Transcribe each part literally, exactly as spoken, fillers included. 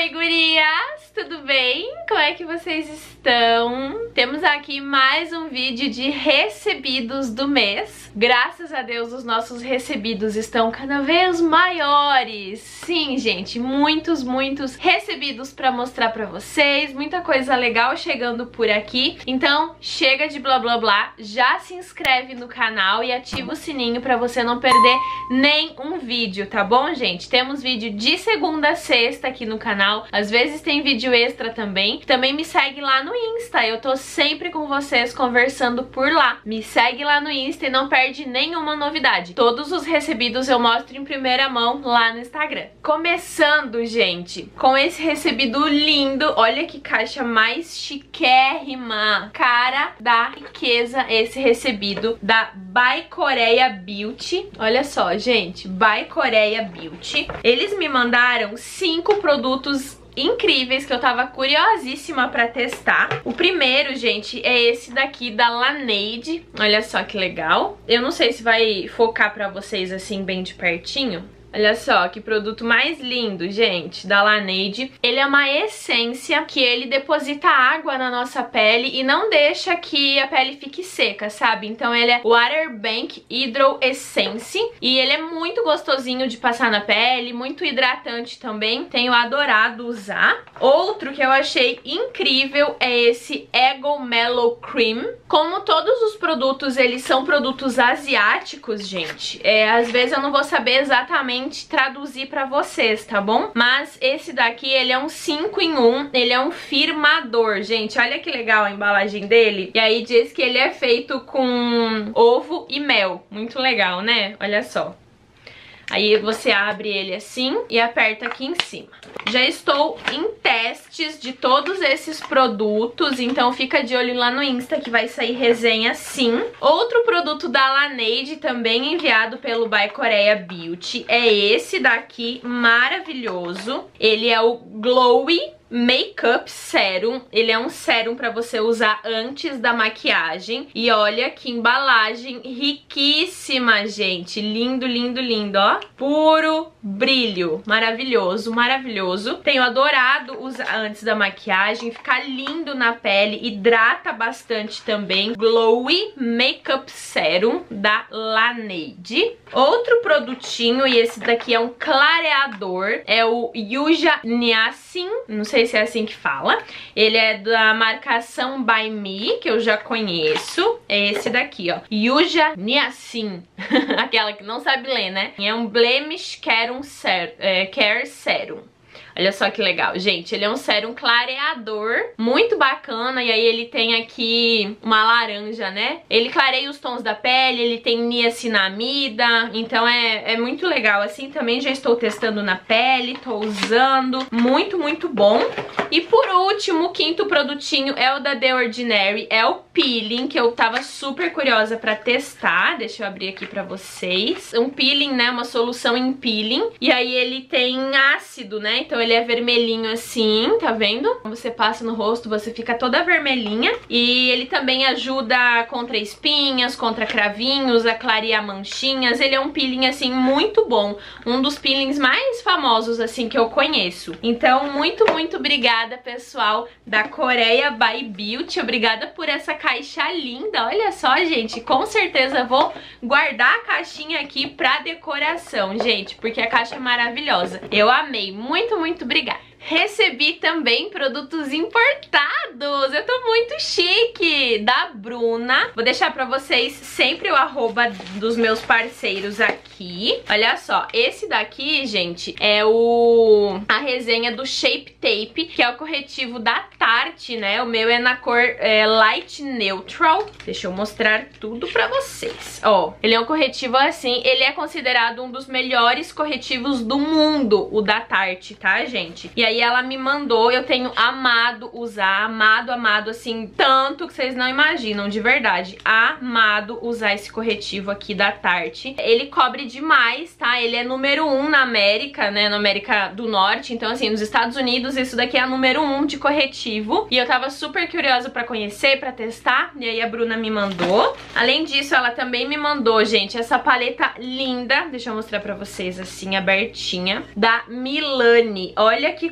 Oi, gurias! Tudo bem? Como é que vocês estão? Temos aqui mais um vídeo de recebidos do mês. Graças a Deus, os nossos recebidos estão cada vez maiores. Sim, gente, muitos, muitos recebidos pra mostrar pra vocês. Muita coisa legal chegando por aqui. Então, chega de blá blá blá. Já se inscreve no canal e ativa o sininho pra você não perder nem um vídeo, tá bom, gente? Temos vídeo de segunda a sexta aqui no canal. Às vezes tem vídeo extra também. Também me segue lá no Insta. Eu tô sempre com vocês conversando por lá. Me segue lá no Insta e não perde nenhuma novidade. Todos os recebidos eu mostro em primeira mão lá no Instagram. Começando, gente, com esse recebido lindo. Olha que caixa mais chiquérrima. Cara da riqueza esse recebido da By Korea Beauty. Olha só, gente, By Korea Beauty. Eles me mandaram cinco produtos incríveis que eu tava curiosíssima pra testar. O primeiro, gente, é esse daqui da Laneige. Olha só que legal. Eu não sei se vai focar pra vocês assim bem de pertinho. Olha só, que produto mais lindo, gente, da Laneige. Ele é uma essência que ele deposita água na nossa pele e não deixa que a pele fique seca, sabe? Então ele é Water Bank Hydro Essence e ele é muito gostosinho de passar na pele, muito hidratante também. Tenho adorado usar. Outro que eu achei incrível é esse Ego Mellow Cream. Como todos os produtos, eles são produtos asiáticos, gente, é, às vezes eu não vou saber exatamente traduzir pra vocês, tá bom? Mas esse daqui, ele é um cinco em um, ele é um firmador, gente. Olha que legal a embalagem dele. E aí diz que ele é feito com ovo e mel. Muito legal, né? Olha só. Aí você abre ele assim e aperta aqui em cima. Já estou em testes de todos esses produtos, então fica de olho lá no Insta que vai sair resenha sim. Outro produto da Laneige, também enviado pelo By Korea Beauty, é esse daqui, maravilhoso. Ele é o Glowy Makeup Serum. Ele é um sérum pra você usar antes da maquiagem. E olha que embalagem riquíssima, gente. Lindo, lindo, lindo, ó. Puro brilho. Maravilhoso, maravilhoso. Tenho adorado usar antes da maquiagem. Fica lindo na pele. Hidrata bastante também. Glowy Makeup Serum da Laneige. Outro produtinho, e esse daqui é um clareador. É o Yuja Niacin. Não sei se é assim que fala. Ele é da marcação By Me, que eu já conheço. É esse daqui, ó. Yuja Niacin. Aquela que não sabe ler, né? É um Blemish Care Serum. É, Care Serum. Olha só que legal, gente, ele é um sérum clareador, muito bacana, e aí ele tem aqui uma laranja, né? Ele clareia os tons da pele, ele tem niacinamida, então é, é muito legal, assim, também já estou testando na pele, tô usando, muito, muito bom. E por último, o quinto produtinho é o da The Ordinary, é o peeling, que eu tava super curiosa pra testar, deixa eu abrir aqui pra vocês. Um peeling, né, uma solução em peeling, e aí ele tem ácido, né, então ele é vermelhinho assim, tá vendo? Você passa no rosto, você fica toda vermelhinha. E ele também ajuda contra espinhas, contra cravinhos, a clarear manchinhas. Ele é um peeling, assim, muito bom. Um dos peelings mais famosos, assim, que eu conheço. Então, muito, muito obrigada, pessoal da Korea By Beauty. Obrigada por essa caixa linda. Olha só, gente, com certeza vou guardar a caixinha aqui pra decoração, gente, porque a caixa é maravilhosa. Eu amei. Muito, muito Muito obrigada. Recebi também produtos importados. Eu tô muito chique. Da Bruna. Vou deixar pra vocês sempre o arroba dos meus parceiros aqui. Olha só, esse daqui, gente, é o a resenha do Shape Tape, que é o corretivo da Tarte, né? O meu é na cor é, Light Neutral. Deixa eu mostrar tudo pra vocês. Ó, ele é um corretivo assim, ele é considerado um dos melhores corretivos do mundo, o da Tarte, tá, gente? E aí ela me mandou, eu tenho amado usar, amado, amado, assim, tanto que vocês não imaginam, de verdade, amado usar esse corretivo aqui da Tarte. Ele cobre demais, tá? Ele é número um na América, né, na América do Norte, então assim, nos Estados Unidos isso daqui é a número um de corretivo, e eu tava super curiosa pra conhecer, pra testar, e aí a Bruna me mandou. Além disso, ela também me mandou, gente, essa paleta linda, deixa eu mostrar pra vocês assim, abertinha, da Milani. Olha que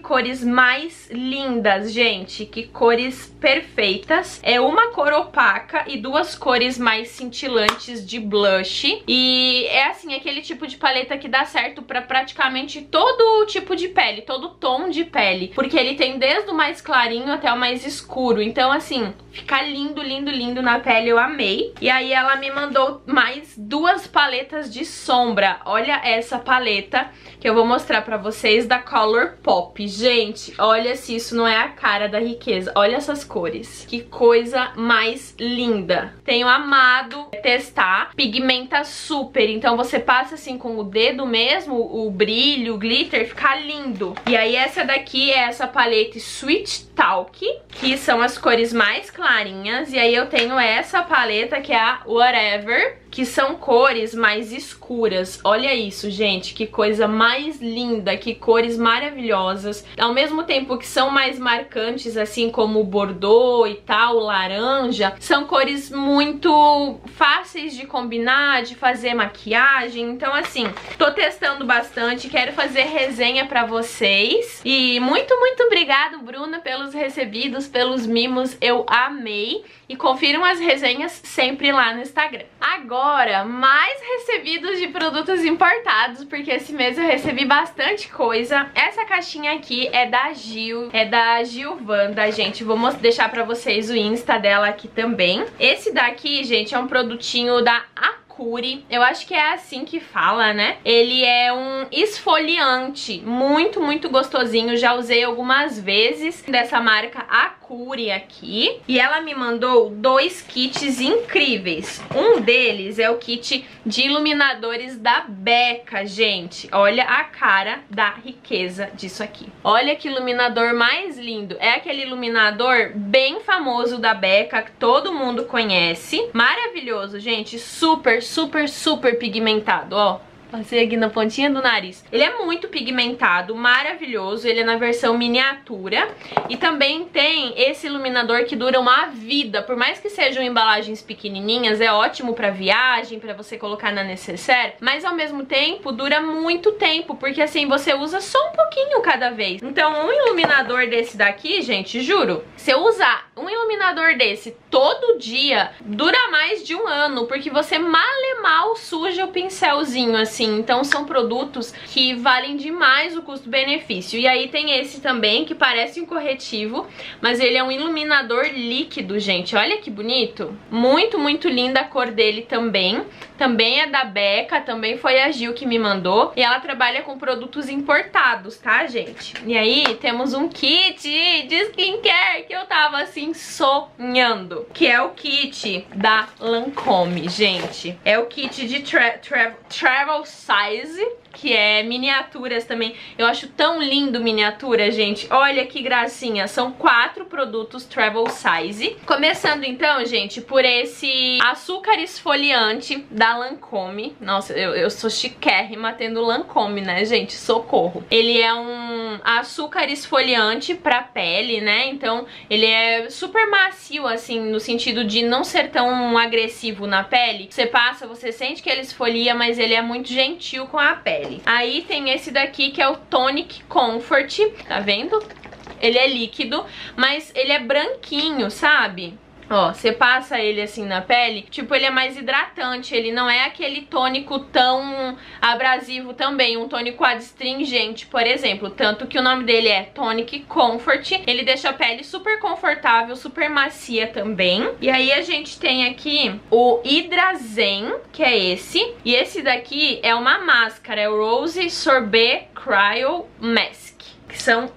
cores mais lindas, gente. Que cores perfeitas. É uma cor opaca e duas cores mais cintilantes de blush. E é assim, aquele tipo de paleta que dá certo pra praticamente todo tipo de pele, todo tom de pele. Porque ele tem desde o mais clarinho até o mais escuro. Então, assim, fica lindo, lindo, lindo na pele. Eu amei. E aí ela me mandou mais duas paletas de sombra. Olha essa paleta que eu vou mostrar pra vocês da Colourpop. Gente, olha se isso não é a cara da riqueza. Olha essas cores. Que coisa mais linda. Tenho amado testar. Pigmenta super. Então você passa assim com o dedo mesmo, o brilho, o glitter, fica lindo. E aí essa daqui é essa paleta Sweet Talk, que são as cores mais clarinhas. E aí eu tenho essa paleta que é a Whatever, que são cores mais escuras. Olha isso, gente, que coisa mais linda, que cores maravilhosas. Ao mesmo tempo que são mais marcantes, assim como o Bordeaux e tal, o laranja, são cores muito fáceis de combinar, de fazer maquiagem. Então, assim, tô testando bastante, quero fazer resenha pra vocês. E muito, muito obrigado, Bruna, pelos recebidos, pelos mimos, eu amei. E confiram as resenhas sempre lá no Instagram. Agora, mais recebidos de produtos importados, porque esse mês eu recebi bastante coisa. Essa caixinha aqui é da Gil, é da Gilvanda, gente. Vou deixar pra vocês o Insta dela aqui também. Esse daqui, gente, é um produtinho da Acuri. Eu acho que é assim que fala, né? Ele é um esfoliante muito, muito gostosinho. Já usei algumas vezes dessa marca Acuri aqui. E ela me mandou dois kits incríveis. Um deles é o kit de iluminadores da Becca, gente. Olha a cara da riqueza disso aqui. Olha que iluminador mais lindo. É aquele iluminador bem famoso da Becca, que todo mundo conhece. Maravilhoso, gente. Super, super, super pigmentado, ó. Passei aqui na pontinha do nariz. Ele é muito pigmentado, maravilhoso. Ele é na versão miniatura. E também tem esse iluminador que dura uma vida. Por mais que sejam embalagens pequenininhas, é ótimo pra viagem, pra você colocar na necessaire. Mas ao mesmo tempo, dura muito tempo. Porque assim, você usa só um pouquinho cada vez. Então um iluminador desse daqui, gente, juro, se eu usar um iluminador desse todo dia, dura mais de um ano. Porque você mal e mal suja o pincelzinho, assim. Então são produtos que valem demais o custo-benefício. E aí tem esse também, que parece um corretivo, mas ele é um iluminador líquido, gente. Olha que bonito. Muito, muito linda a cor dele também. Também é da Becca, também foi a Gil que me mandou. E ela trabalha com produtos importados, tá, gente? E aí temos um kit de skincare que eu tava, assim, sonhando. Que é o kit da Lancôme, gente. É o kit de tra tra travel size, que é miniaturas também. Eu acho tão lindo miniatura, gente. Olha que gracinha. São quatro produtos travel size. Começando então, gente, por esse açúcar esfoliante da Lancôme. Nossa, eu, eu sou chiquérrima tendo Lancôme, né, gente? Socorro. Ele é um açúcar esfoliante pra pele, né? Então, ele é super macio, assim, no sentido de não ser tão agressivo na pele. Você passa, você sente que ele esfolia, mas ele é muito gentil com a pele. Aí tem esse daqui que é o Tonic Comfort, tá vendo? Ele é líquido, mas ele é branquinho, sabe? Ó, você passa ele assim na pele, tipo, ele é mais hidratante, ele não é aquele tônico tão abrasivo também, um tônico adstringente, por exemplo, tanto que o nome dele é Tonic Comfort, ele deixa a pele super confortável, super macia também. E aí a gente tem aqui o Hydrazen, que é esse, e esse daqui é uma máscara, é o Rose Sorbet Cryo Mask. Que são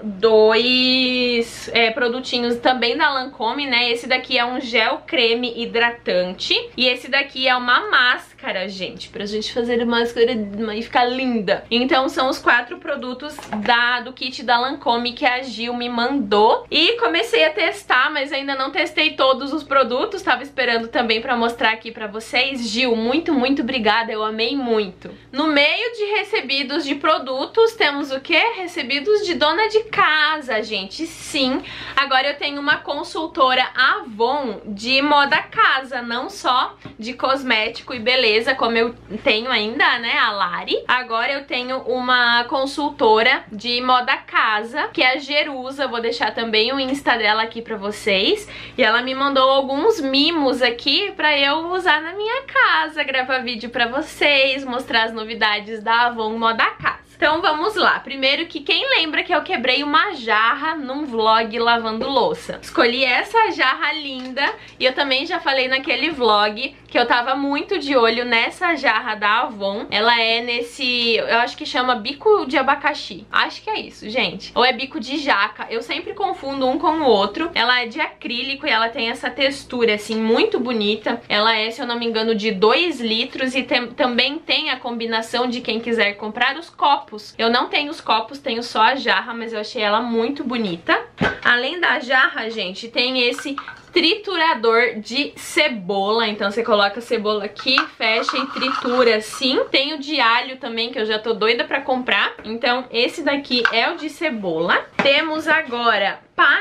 dois é, produtinhos também da Lancôme, né? Esse daqui é um gel creme hidratante e esse daqui é uma máscara, gente, pra gente fazer máscara e ficar linda. Então são os quatro produtos da, do kit da Lancôme que a Gil me mandou. E comecei a testar, mas ainda não testei todos os produtos, tava esperando também pra mostrar aqui pra vocês. Gil, muito, muito obrigada, eu amei muito. No meio de recebidos de produtos, temos o quê? Recebidos de dona de casa, gente, sim. Agora eu tenho uma consultora Avon de moda casa, não só de cosmético e beleza. empresa, como eu tenho ainda, né, a Lari, agora eu tenho uma consultora de moda casa, que é a Jerusa. Vou deixar também o Insta dela aqui pra vocês. E ela me mandou alguns mimos aqui pra eu usar na minha casa, gravar vídeo pra vocês, mostrar as novidades da Avon Moda Casa. Então vamos lá. Primeiro que quem lembra que eu quebrei uma jarra num vlog lavando louça? Escolhi essa jarra linda e eu também já falei naquele vlog que eu tava muito de olho nessa jarra da Avon. Ela é nesse, eu acho que chama bico de abacaxi. Acho que é isso, gente. Ou é bico de jaca. Eu sempre confundo um com o outro. Ela é de acrílico e ela tem essa textura assim muito bonita. Ela é, se eu não me engano, de dois litros e tem, também tem a combinação de quem quiser comprar os copos. Eu não tenho os copos, tenho só a jarra, mas eu achei ela muito bonita. Além da jarra, gente, tem esse triturador de cebola. Então você coloca a cebola aqui, fecha e tritura assim. Tem o de alho também, que eu já tô doida pra comprar. Então esse daqui é o de cebola. Temos agora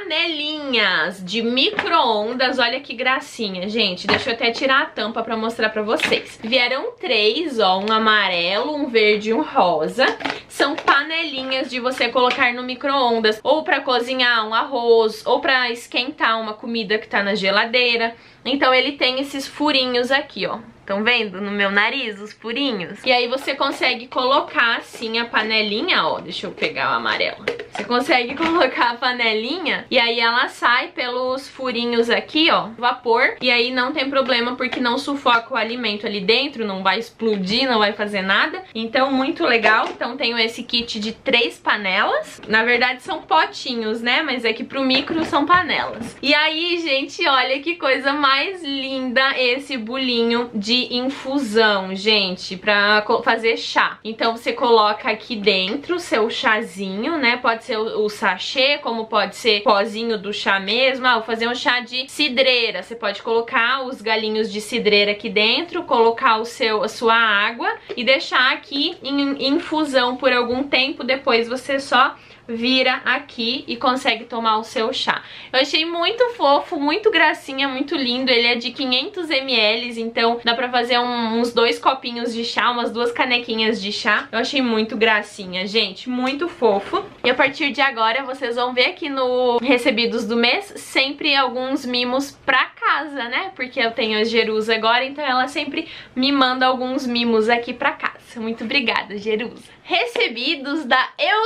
panelinhas de micro-ondas. Olha que gracinha, gente. Deixa eu até tirar a tampa pra mostrar pra vocês. Vieram três, ó, um amarelo, um verde e um rosa. São panelinhas de você colocar no micro-ondas, ou pra cozinhar um arroz, ou pra esquentar uma comida que tá na geladeira. Então ele tem esses furinhos aqui, ó. Estão vendo no meu nariz os furinhos? E aí você consegue colocar assim a panelinha, ó. Deixa eu pegar o amarelo. Você consegue colocar a panelinha e aí ela sai pelos furinhos aqui, ó, vapor. E aí não tem problema porque não sufoca o alimento ali dentro, não vai explodir, não vai fazer nada. Então muito legal. Então tenho esse kit de três panelas. Na verdade são potinhos, né? Mas é que pro micro são panelas. E aí, gente, olha que coisa mais linda esse bolinho de de infusão, gente, pra fazer chá. Então você coloca aqui dentro o seu chazinho, né? Pode ser o, o sachê, como pode ser pozinho do chá mesmo. Ah, vou fazer um chá de cidreira. Você pode colocar os galinhos de cidreira aqui dentro, colocar o seu, a sua água e deixar aqui em infusão por algum tempo. Depois você só vira aqui e consegue tomar o seu chá. Eu achei muito fofo, muito gracinha, muito lindo. Ele é de quinhentos mililitros, então dá pra fazer um, uns dois copinhos de chá, umas duas canequinhas de chá. Eu achei muito gracinha, gente, muito fofo. E a partir de agora vocês vão ver aqui no Recebidos do Mês sempre alguns mimos pra casa, né? Porque eu tenho a Jerusa agora, então ela sempre me manda alguns mimos aqui pra casa. Muito obrigada, Jerusa. Recebidos da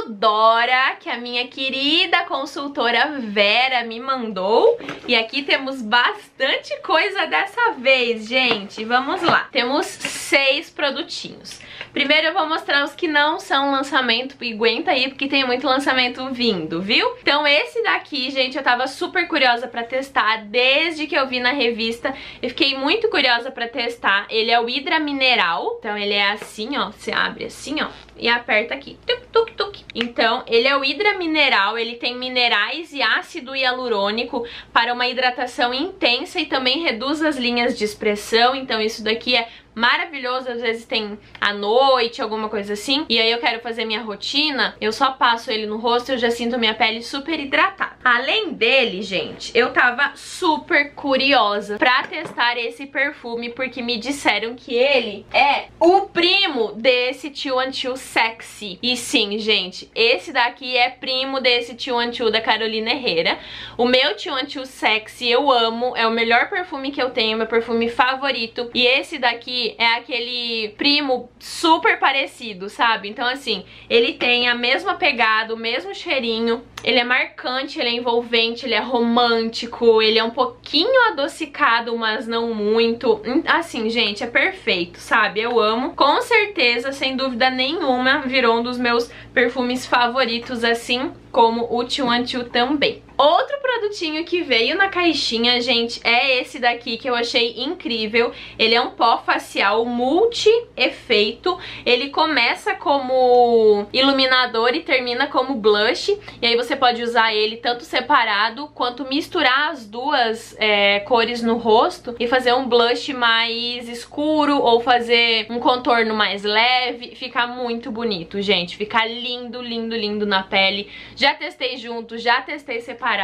Eudora, que a minha querida consultora Vera me mandou. E aqui temos bastante coisa dessa vez, gente. Vamos lá. Temos seis produtinhos. Primeiro eu vou mostrar os que não são lançamento, e aguenta aí, porque tem muito lançamento vindo, viu? Então esse daqui, gente, eu tava super curiosa pra testar desde que eu vi na revista. Eu fiquei muito curiosa pra testar. Ele é o Hidra Mineral. Então ele é assim, ó. Você abre assim, ó, e aperta aqui. Tuc, tuc, tuc. Então, ele é o Hidra Mineral. Ele tem minerais e ácido hialurônico para uma hidratação intensa e também reduz as linhas de expressão. Então isso daqui é maravilhoso, às vezes tem à noite, alguma coisa assim, e aí eu quero fazer minha rotina, eu só passo ele no rosto e eu já sinto minha pele super hidratada. Além dele, gente, eu tava super curiosa pra testar esse perfume, porque me disseram que ele é o primo desse two and two Sexy. E sim, gente, esse daqui é primo desse two and two da Carolina Herrera. O meu two and two Sexy eu amo, é o melhor perfume que eu tenho, meu perfume favorito, e esse daqui é aquele primo super parecido, sabe? Então assim, ele tem a mesma pegada, o mesmo cheirinho, ele é marcante, ele é envolvente, ele é romântico, ele é um pouquinho adocicado, mas não muito. Assim, gente, é perfeito, sabe? Eu amo. Com certeza, sem dúvida nenhuma, virou um dos meus perfumes favoritos, assim como o two and two também. Outro produtinho que veio na caixinha, gente, é esse daqui que eu achei incrível. Ele é um pó facial multi-efeito. Ele começa como iluminador e termina como blush. E aí você pode usar ele tanto separado quanto misturar as duas é, cores no rosto e fazer um blush mais escuro ou fazer um contorno mais leve. Fica muito bonito, gente. Fica lindo, lindo, lindo na pele. Já testei junto, já testei separado.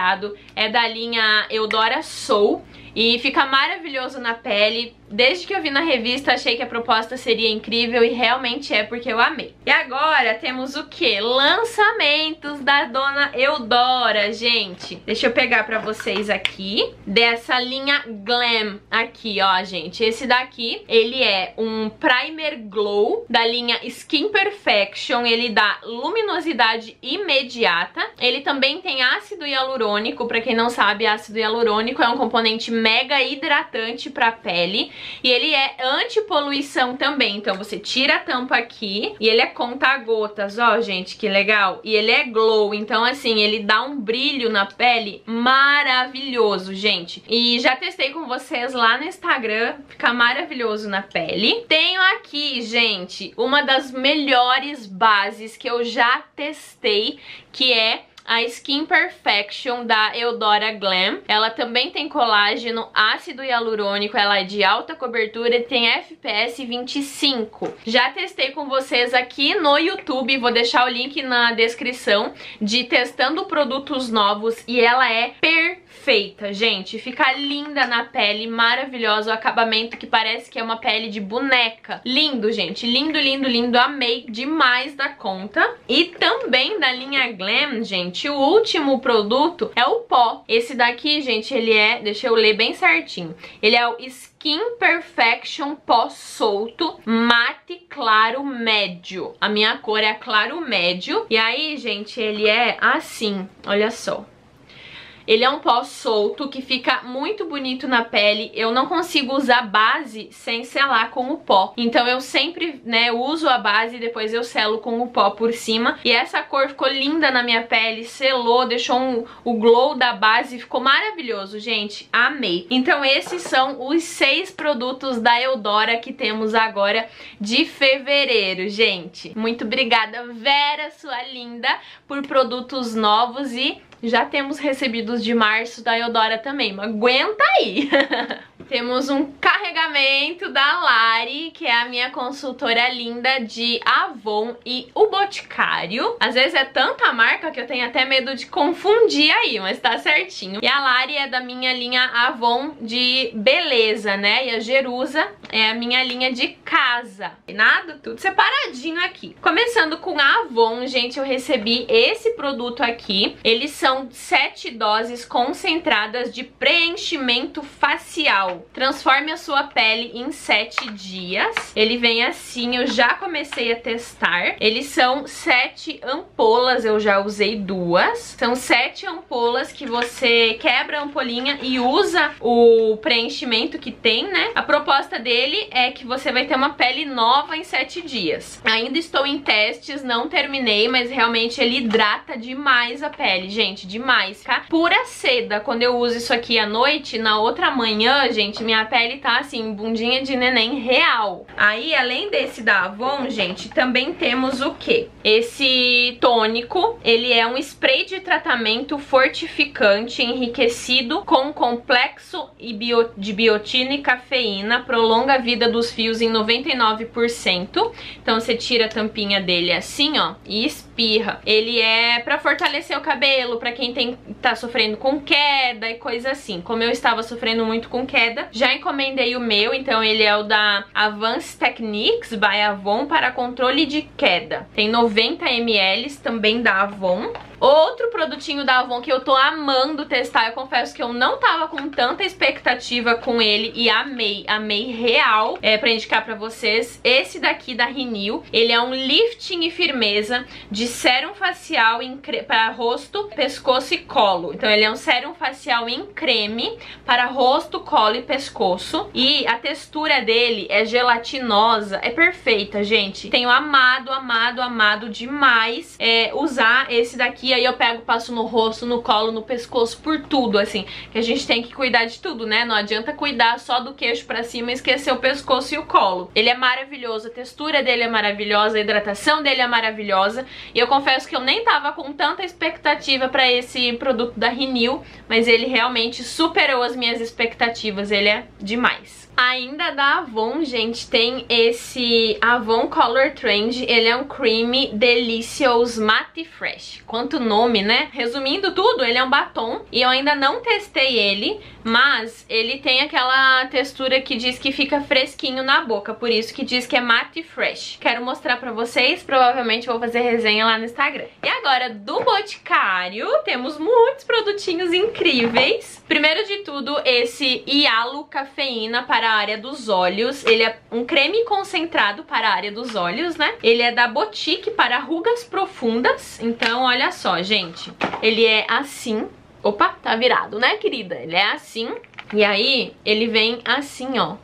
é da linha Eudora Soul e fica maravilhoso na pele. Desde que eu vi na revista, achei que a proposta seria incrível e realmente é, porque eu amei. E agora temos o que? Lançamentos da dona Eudora, gente. Deixa eu pegar pra vocês aqui, dessa linha Glam aqui, ó, gente. Esse daqui, ele é um Primer Glow da linha Skin Perfection. Ele dá luminosidade imediata. Ele também tem ácido hialurônico. Pra quem não sabe, ácido hialurônico é um componente mega hidratante pra pele. E ele é anti-poluição também, então você tira a tampa aqui e ele é conta-gotas, ó, gente, que legal. E ele é glow, então assim, ele dá um brilho na pele maravilhoso, gente. E já testei com vocês lá no Instagram, fica maravilhoso na pele. Tenho aqui, gente, uma das melhores bases que eu já testei, que é a Skin Perfection da Eudora Glam. Ela também tem colágeno, ácido hialurônico, ela é de alta cobertura e tem F P S vinte e cinco. Já testei com vocês aqui no YouTube, vou deixar o link na descrição, de testando produtos novos, e ela é perfeita, gente. Fica linda na pele, maravilhosa, o acabamento que parece que é uma pele de boneca. Lindo, gente, lindo, lindo, lindo, amei demais da conta. E também da linha Glam, gente, o último produto é o pó. Esse daqui, gente, ele é, deixa eu ler bem certinho, ele é o Skin Perfection pó solto mate claro médio. A minha cor é claro médio. E aí, gente, ele é assim, olha só. Ele é um pó solto que fica muito bonito na pele. Eu não consigo usar base sem selar com o pó. Então eu sempre, né, uso a base e depois eu selo com o pó por cima. E essa cor ficou linda na minha pele, selou, deixou um, o glow da base, ficou maravilhoso, gente. Amei. Então esses são os seis produtos da Eudora que temos agora de fevereiro, gente. Muito obrigada, Vera, sua linda, por produtos novos, e já temos recebidos de março da Eudora também, mas aguenta aí! Temos um carregamento da Lari, que é a minha consultora linda de Avon e o Boticário. Às vezes é tanta marca que eu tenho até medo de confundir aí, mas tá certinho. E a Lari é da minha linha Avon de beleza, né? E a Jerusa é a minha linha de casa. Nada, tudo separadinho aqui. Começando com a Avon, gente, eu recebi esse produto aqui. Eles são sete doses concentradas de preenchimento facial. Transforme a sua pele em sete dias. Ele vem assim, eu já comecei a testar. Eles são sete ampolas, eu já usei duas. São sete ampolas que você quebra a ampolinha e usa o preenchimento que tem, né? A proposta dele é que você vai ter uma pele nova em sete dias. Ainda estou em testes, não terminei, mas realmente ele hidrata demais a pele, gente, demais, tá? Pura seda. Quando eu uso isso aqui à noite, na outra manhã, gente, minha pele tá assim, bundinha de neném real. Aí, além desse da Avon, gente, também temos o que? Esse tônico, ele é um spray de tratamento fortificante enriquecido com complexo de biotina e cafeína, prolonga a vida dos fios em noventa e nove por cento. Então você tira a tampinha dele assim, ó, e espirra. Ele é pra fortalecer o cabelo, pra quem tem, tá sofrendo com queda e coisa assim. Como eu estava sofrendo muito com queda, já encomendei o meu, então ele é o da Advanced Techniques by Avon para controle de queda. Tem noventa mililitros, também da Avon. Outro produtinho da Avon que eu tô amando testar, eu confesso que eu não tava com tanta expectativa com ele e amei, amei real, é, pra indicar pra vocês. Esse daqui da Renew, ele é um lifting e firmeza de sérum facial em para rosto, pescoço e colo. Então ele é um sérum facial em creme para rosto, colo e pescoço. E a textura dele é gelatinosa, é perfeita, gente. Tenho amado, amado, amado demais é, usar esse daqui. Aí eu pego, passo no rosto, no colo, no pescoço, por tudo, assim. Que a gente tem que cuidar de tudo, né? Não adianta cuidar só do queixo pra cima e esquecer o pescoço e o colo. Ele é maravilhoso, a textura dele é maravilhosa, a hidratação dele é maravilhosa. E eu confesso que eu nem tava com tanta expectativa pra esse produto da Renew, mas ele realmente superou as minhas expectativas. ele é demais. Ainda da Avon, gente, tem esse Avon Color Trend. Ele é um Creamy Delicious Matte Fresh. Quanto nome, né? Resumindo tudo, ele é um batom e eu ainda não testei ele, mas ele tem aquela textura que diz que fica fresquinho na boca, por isso que diz que é Matte Fresh. Quero mostrar pra vocês, provavelmente vou fazer resenha lá no Instagram. E agora, do Boticário, temos muitos produtinhos incríveis. Primeiro de tudo, esse Hialo Cafeína para a área dos olhos. Ele é um creme concentrado para a área dos olhos, né? Ele é da Boutique para rugas profundas. Então, olha só, gente. Ele é assim. Opa, tá virado, né, querida? Ele é assim. E aí, ele vem assim, ó.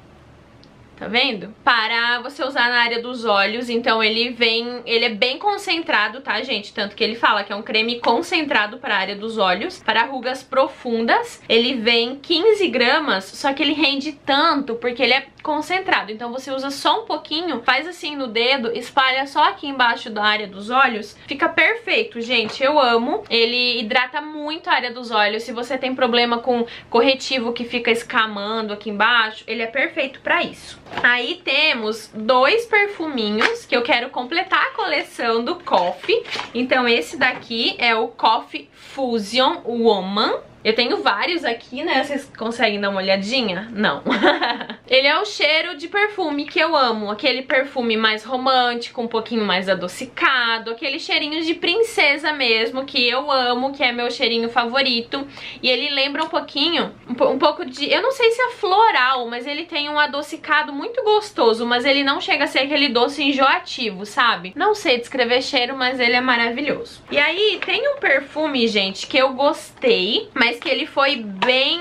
Tá vendo? Para você usar na área dos olhos. Então ele vem, ele é bem concentrado, tá, gente? Tanto que ele fala que é um creme concentrado para a área dos olhos, para rugas profundas. Ele vem quinze gramas, só que ele rende tanto porque ele é concentrado. Então você usa só um pouquinho, faz assim no dedo, espalha só aqui embaixo da área dos olhos. Fica perfeito, gente. Eu amo. Ele hidrata muito a área dos olhos. Se você tem problema com corretivo que fica escamando aqui embaixo, ele é perfeito pra isso. Aí temos dois perfuminhos que eu quero completar a coleção do Coffee. Então esse daqui é o Coffee Fusion Woman. Eu tenho vários aqui, né? Vocês conseguem dar uma olhadinha? Não. Ele é o cheiro de perfume que eu amo. Aquele perfume mais romântico, um pouquinho mais adocicado. Aquele cheirinho de princesa mesmo, que eu amo, que é meu cheirinho favorito. E ele lembra um pouquinho, um, um pouco de... Eu não sei se é floral, mas ele tem um adocicado muito gostoso. Mas ele não chega a ser aquele doce enjoativo, sabe? Não sei descrever cheiro, mas ele é maravilhoso. E aí, tem um perfume, gente, que eu gostei, mas que ele foi bem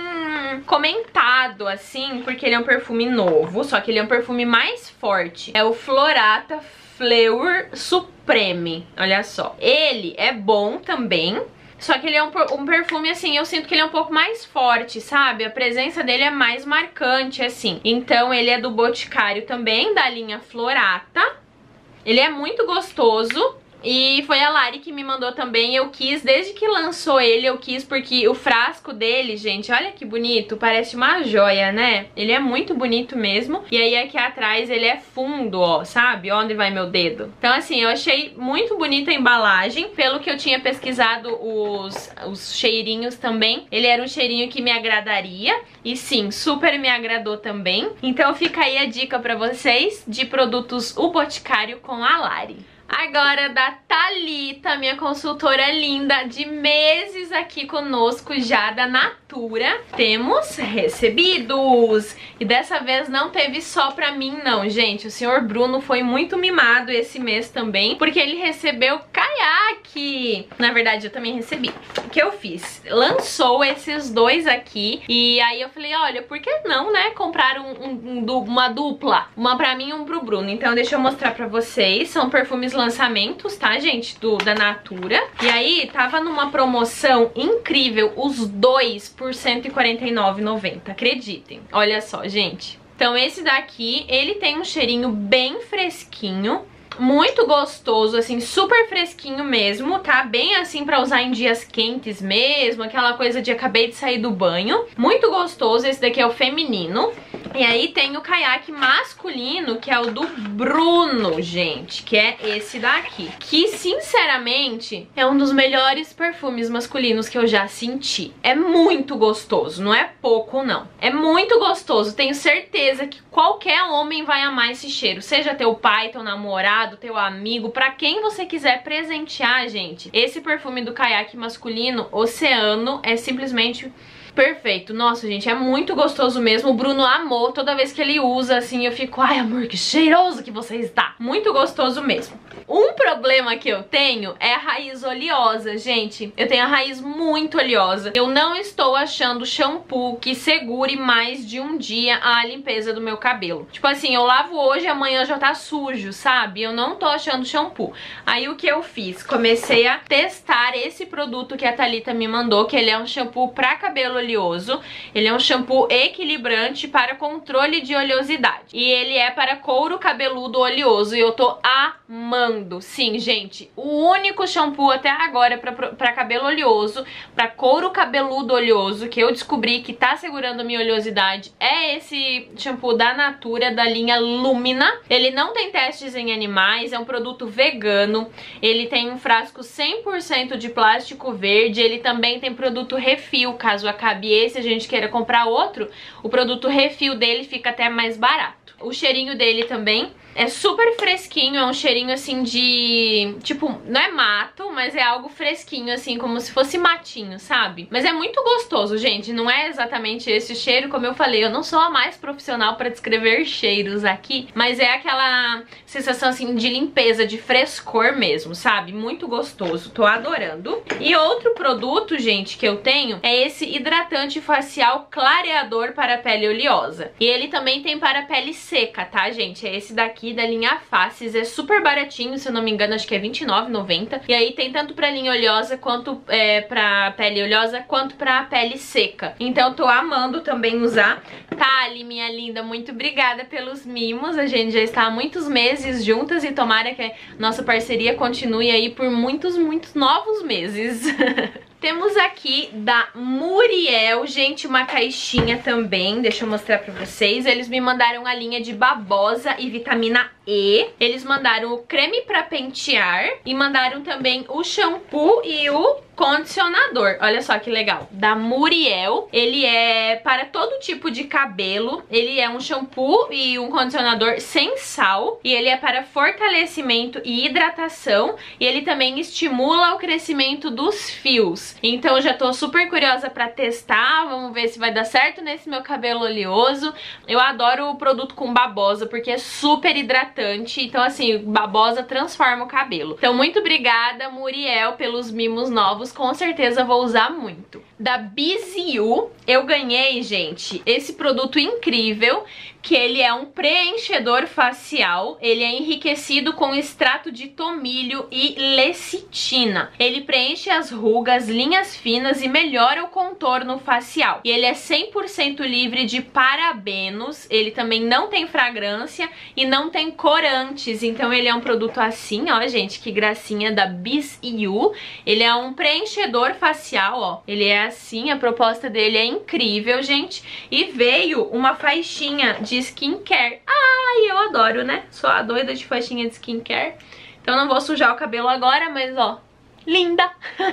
comentado, assim, porque ele é um perfume novo, só que ele é um perfume mais forte. É o Florata Fleur Supreme, olha só. Ele é bom também, só que ele é um, um perfume, assim, eu sinto que ele é um pouco mais forte, sabe? A presença dele é mais marcante, assim. Então ele é do Boticário também, da linha Florata. Ele é muito gostoso. E foi a Lari que me mandou também. Eu quis, desde que lançou ele, eu quis, porque o frasco dele, gente, olha que bonito, parece uma joia, né? Ele é muito bonito mesmo. E aí aqui atrás ele é fundo, ó, sabe? Onde vai meu dedo? Então assim, eu achei muito bonita a embalagem. Pelo que eu tinha pesquisado os, os cheirinhos também, ele era um cheirinho que me agradaria. E sim, super me agradou também. Então fica aí a dica pra vocês de produtos O Boticário com a Lari. Agora da Thalita, minha consultora linda de meses aqui conosco já da Natura, temos recebidos. E dessa vez não teve só pra mim não, gente. O senhor Bruno foi muito mimado esse mês também, porque ele recebeu caiaque. Na verdade eu também recebi. O que eu fiz? Lançou esses dois aqui e aí eu falei, olha, por que não, né, comprar um, um, um, uma dupla? Uma pra mim e um pro Bruno. Então deixa eu mostrar pra vocês. São perfumes lançamentos, tá, gente? Do, da Natura. E aí, tava numa promoção incrível, os dois por cento e quarenta e nove reais e noventa centavos. Acreditem. Olha só, gente. Então, esse daqui, ele tem um cheirinho bem fresquinho. Muito gostoso, assim, super fresquinho mesmo, tá? Bem assim pra usar em dias quentes mesmo, aquela coisa de acabei de sair do banho. Muito gostoso, esse daqui é o feminino. E aí tem o caiaque masculino, que é o do Bruno, gente, que é esse daqui. Que, sinceramente, é um dos melhores perfumes masculinos que eu já senti. É muito gostoso, não é pouco, não. É muito gostoso, tenho certeza que qualquer homem vai amar esse cheiro. Seja teu pai, teu namorado, teu amigo, pra quem você quiser presentear, gente. Esse perfume do caiaque masculino, Oceano, é simplesmente perfeito. Nossa, gente, é muito gostoso mesmo. O Bruno amou. Toda vez que ele usa, assim, eu fico, ai, amor, que cheiroso que você está. Muito gostoso mesmo. Um problema que eu tenho é a raiz oleosa, gente. Eu tenho a raiz muito oleosa. Eu não estou achando shampoo que segure mais de um dia a limpeza do meu cabelo. Tipo assim, eu lavo hoje e amanhã já tá sujo, sabe? Eu não tô achando shampoo. Aí o que eu fiz? Comecei a testar esse produto que a Thalita me mandou, que ele é um shampoo pra cabelo oleoso. oleoso. Ele é um shampoo equilibrante para controle de oleosidade. E ele é para couro cabeludo oleoso e eu tô amando. Sim, gente, o único shampoo até agora pra, pra cabelo oleoso, pra couro cabeludo oleoso, que eu descobri que tá segurando a minha oleosidade, é esse shampoo da Natura, da linha Lumina. Ele não tem testes em animais, é um produto vegano, ele tem um frasco cem por cento de plástico verde, ele também tem produto refil, caso acabe esse, a gente queira comprar outro, o produto refil dele fica até mais barato. O cheirinho dele também é super fresquinho, é um cheirinho assim de... tipo, não é mato, mas é algo fresquinho, assim, como se fosse matinho, sabe? Mas é muito gostoso, gente, não é exatamente esse cheiro, como eu falei, eu não sou a mais profissional pra descrever cheiros aqui, mas é aquela sensação, assim, de limpeza, de frescor mesmo, sabe? Muito gostoso, tô adorando. E outro produto, gente, que eu tenho é esse hidratante facial clareador para pele oleosa. E ele também tem para pele seca, tá, gente? É esse daqui da linha Faces, é super baratinho, se eu não me engano, acho que é vinte e nove reais e noventa centavos. E aí tem tanto pra linha oleosa quanto é, pra pele oleosa, quanto pra pele seca. Então tô amando também usar. Thali, minha linda, muito obrigada pelos mimos. A gente já está há muitos meses juntas e tomara que a nossa parceria continue aí por muitos, muitos novos meses. Temos aqui da Muriel, gente, uma caixinha também, deixa eu mostrar pra vocês. Eles me mandaram a linha de babosa e vitamina E. Eles mandaram o creme pra pentear e mandaram também o shampoo e o condicionador. Olha só que legal. Da Muriel, ele é para todo tipo de cabelo. Ele é um shampoo e um condicionador sem sal. E ele é para fortalecimento e hidratação. E ele também estimula o crescimento dos fios. Então eu já tô super curiosa pra testar. Vamos ver se vai dar certo nesse meu cabelo oleoso. Eu adoro o produto com babosa porque é super hidratante. Então assim, babosa transforma o cabelo. Então muito obrigada, Muriel, pelos mimos novos. Com certeza vou usar muito. Da Biziu, eu ganhei, gente, esse produto incrível, que ele é um preenchedor facial. Ele é enriquecido com extrato de tomilho e lecitina. Ele preenche as rugas, linhas finas e melhora o contorno facial. E ele é cem por cento livre de parabenos. Ele também não tem fragrância e não tem corantes. Então ele é um produto assim, ó, gente, que gracinha, da Biziu. Ele é um preenchedor facial, ó. Ele é assim, a proposta dele é incrível, gente. E veio uma faixinha de skincare. Ai, eu adoro, né? Sou a doida de faixinha de skincare. Então não vou sujar o cabelo agora, mas ó, linda!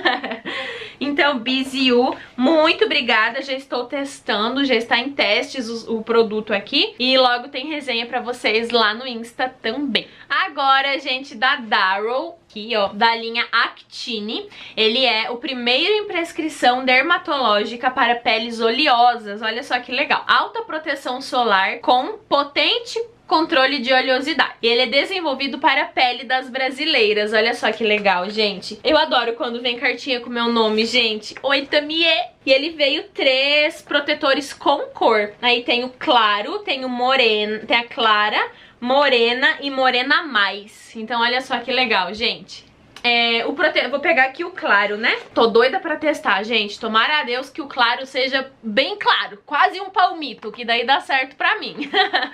Então, Biziu, muito obrigada, já estou testando, já está em testes o, o produto aqui e logo tem resenha pra vocês lá no Insta também. Agora, gente, da Darrow, aqui, ó, da linha Actine, ele é o primeiro em prescrição dermatológica para peles oleosas, olha só que legal. Alta proteção solar com potente controle de oleosidade. Ele é desenvolvido para a pele das brasileiras. Olha só que legal, gente. Eu adoro quando vem cartinha com meu nome, gente. Oi, Tamie! E ele veio três protetores com cor. Aí tem o claro, tem o moreno, tem a clara, morena e morena mais. Então olha só que legal, gente. É, o prote... Vou pegar aqui o claro, né? Tô doida pra testar, gente. Tomara a Deus que o claro seja bem claro. Quase um palmito, que daí dá certo pra mim.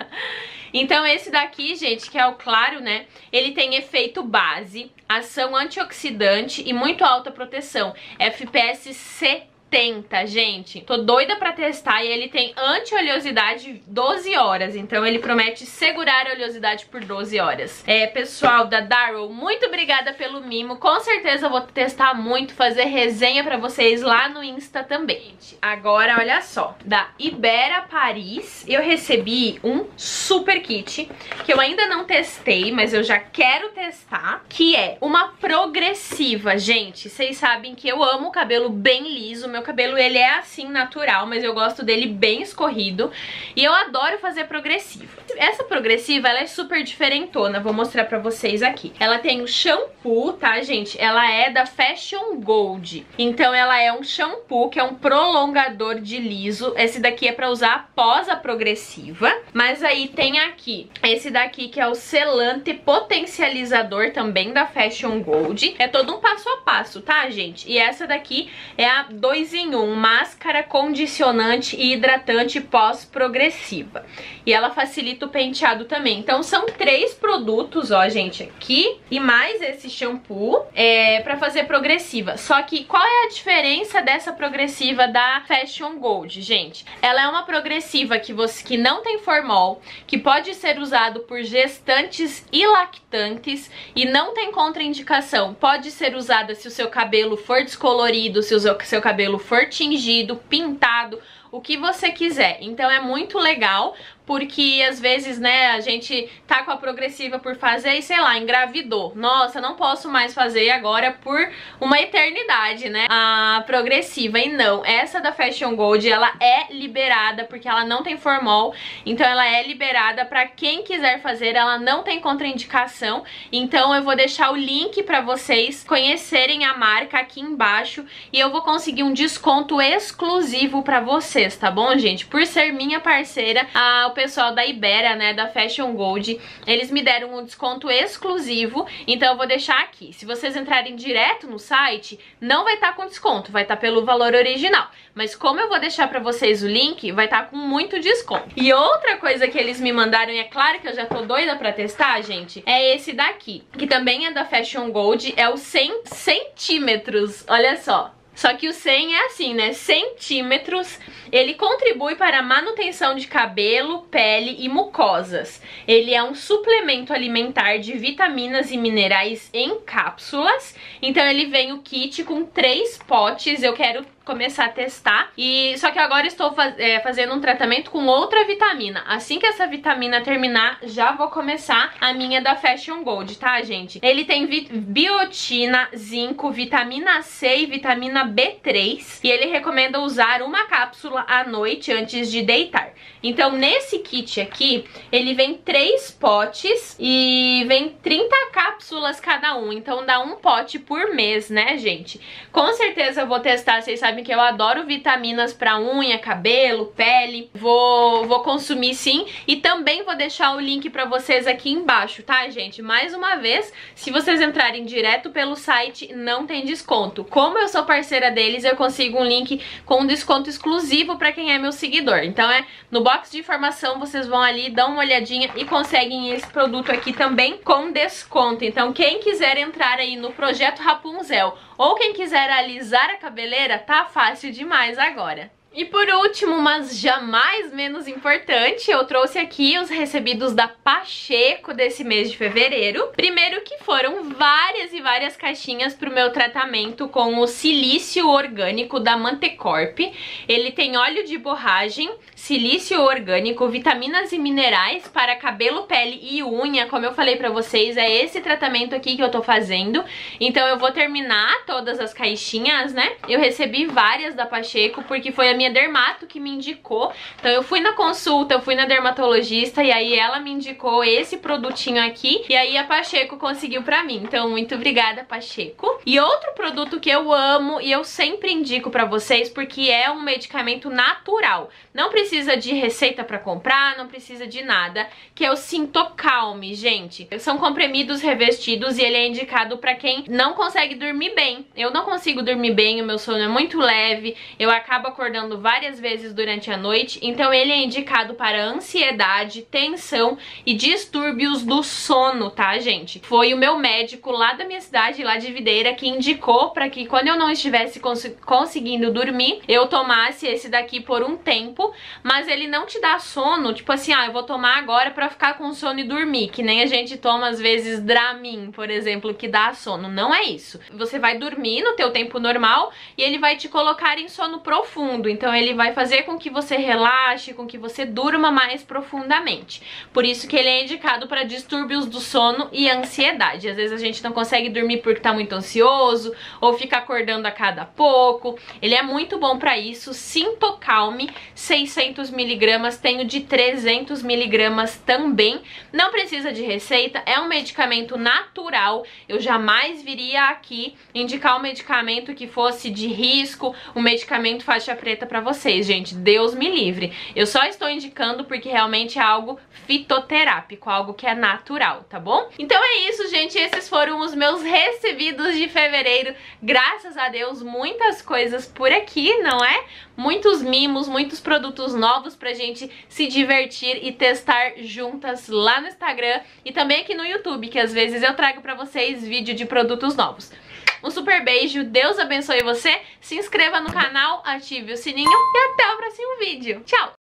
Então esse daqui, gente, que é o claro, né? Ele tem efeito base, ação antioxidante e muito alta proteção. F P S setenta, gente. Tô doida pra testar e ele tem anti-oleosidade doze horas. Então ele promete segurar a oleosidade por doze horas. É, pessoal da Darrow, muito obrigada pelo mimo. Com certeza eu vou testar muito, fazer resenha pra vocês lá no Insta também. Agora, olha só. Da Ibera Paris, eu recebi um super kit que eu ainda não testei, mas eu já quero testar, que é uma progressiva, gente. Vocês sabem que eu amo o cabelo bem liso. Meu cabelo, ele é assim, natural, mas eu gosto dele bem escorrido. E eu adoro fazer progressiva. Essa progressiva, ela é super diferentona. Vou mostrar pra vocês aqui. Ela tem o shampoo, tá, gente? Ela é da Fashion Gold. Então ela é um shampoo que é um prolongador de liso. Esse daqui é pra usar após a progressiva. Mas aí tem aqui esse daqui que é o selante potencializador também da Fashion Gold. É todo um passo a passo, tá, gente? E essa daqui é a dois três em um, máscara, condicionante e hidratante pós-progressiva. E ela facilita o penteado também. Então são três produtos, ó, gente, aqui, e mais esse shampoo é, pra fazer progressiva. Só que qual é a diferença dessa progressiva da Fashion Gold, gente? Ela é uma progressiva que, você, que não tem formol, que pode ser usado por gestantes e lactantes e não tem contraindicação. Pode ser usada se o seu cabelo for descolorido, se o seu cabelo for tingido, pintado, o que você quiser. Então é muito legal, porque às vezes, né, a gente tá com a progressiva por fazer e, sei lá, engravidou. Nossa, não posso mais fazer agora por uma eternidade, né, a progressiva. E não, essa da Fashion Gold, ela é liberada, porque ela não tem formol, então ela é liberada pra quem quiser fazer, ela não tem contraindicação. Então eu vou deixar o link pra vocês conhecerem a marca aqui embaixo e eu vou conseguir um desconto exclusivo pra vocês, tá bom, gente? Por ser minha parceira, a o pessoal da Ibera, né, da Fashion Gold, eles me deram um desconto exclusivo, então eu vou deixar aqui. Se vocês entrarem direto no site, não vai estar com desconto, vai estar pelo valor original. Mas como eu vou deixar pra vocês o link, vai estar com muito desconto. E outra coisa que eles me mandaram, e é claro que eu já tô doida pra testar, gente, é esse daqui, que também é da Fashion Gold, é o cem centímetros, olha só. Só que o cem é assim, né, centímetros, ele contribui para a manutenção de cabelo, pele e mucosas. Ele é um suplemento alimentar de vitaminas e minerais em cápsulas. Então ele vem o kit com três potes, eu quero começar a testar. E só que agora estou faz, é, fazendo um tratamento com outra vitamina. Assim que essa vitamina terminar, já vou começar a minha da Fashion Gold, tá, gente? Ele tem biotina, zinco, vitamina C e vitamina B três. E ele recomenda usar uma cápsula à noite antes de deitar. Então nesse kit aqui, ele vem três potes e vem trinta cápsulas cada um. Então dá um pote por mês, né, gente? Com certeza eu vou testar, vocês sabem que eu adoro vitaminas pra unha, cabelo, pele. Vou, vou consumir sim. E também vou deixar o link pra vocês aqui embaixo, tá, gente? Mais uma vez, se vocês entrarem direto pelo site, não tem desconto. Como eu sou parceira deles, eu consigo um link com um desconto exclusivo pra quem é meu seguidor. Então é no box de informação, vocês vão ali, dão uma olhadinha e conseguem esse produto aqui também com desconto. Então quem quiser entrar aí no Projeto Rapunzel ou quem quiser alisar a cabeleira, tá fácil demais agora. E por último, mas jamais menos importante, eu trouxe aqui os recebidos da Pacheco desse mês de fevereiro. Primeiro que foram várias e várias caixinhas pro meu tratamento com o silício orgânico da Mantecorp. Ele tem óleo de borragem, silício orgânico, vitaminas e minerais para cabelo, pele e unha. Como eu falei pra vocês, é esse tratamento aqui que eu tô fazendo. Então eu vou terminar todas as caixinhas, né? Eu recebi várias da Pacheco porque foi a minha minha dermato que me indicou. Então eu fui na consulta, eu fui na dermatologista e aí ela me indicou esse produtinho aqui e aí a Pacheco conseguiu pra mim. Então muito obrigada, Pacheco. E outro produto que eu amo e eu sempre indico pra vocês porque é um medicamento natural. Não precisa de receita pra comprar, não precisa de nada, que é o Sintocalme, gente. São comprimidos revestidos e ele é indicado pra quem não consegue dormir bem. Eu não consigo dormir bem, o meu sono é muito leve, eu acabo acordando várias vezes durante a noite, então ele é indicado para ansiedade, tensão e distúrbios do sono, tá, gente? Foi o meu médico lá da minha cidade, lá de Videira, que indicou para que quando eu não estivesse cons conseguindo dormir, eu tomasse esse daqui por um tempo, mas ele não te dá sono, tipo assim, ah, eu vou tomar agora pra ficar com sono e dormir, que nem a gente toma às vezes Dramin, por exemplo, que dá sono. Não é isso. Você vai dormir no teu tempo normal e ele vai te colocar em sono profundo. Então ele vai fazer com que você relaxe, com que você durma mais profundamente. Por isso que ele é indicado para distúrbios do sono e ansiedade. Às vezes a gente não consegue dormir porque tá muito ansioso ou fica acordando a cada pouco. Ele é muito bom para isso. Sintocalme, seiscentos miligramas, tenho de trezentos miligramas também. Não precisa de receita, é um medicamento natural. Eu jamais viria aqui indicar um medicamento que fosse de risco, um medicamento faixa preta pra vocês, gente. Deus me livre. Eu só estou indicando porque realmente é algo fitoterápico, algo que é natural, tá bom? Então é isso, gente. Esses foram os meus recebidos de fevereiro. Graças a Deus, muitas coisas por aqui, não é? Muitos mimos, muitos produtos novos pra gente se divertir e testar juntas lá no Instagram e também aqui no YouTube, que às vezes eu trago pra vocês vídeo de produtos novos. Um super beijo, Deus abençoe você, se inscreva no canal, ative o sininho e até o próximo vídeo. Tchau!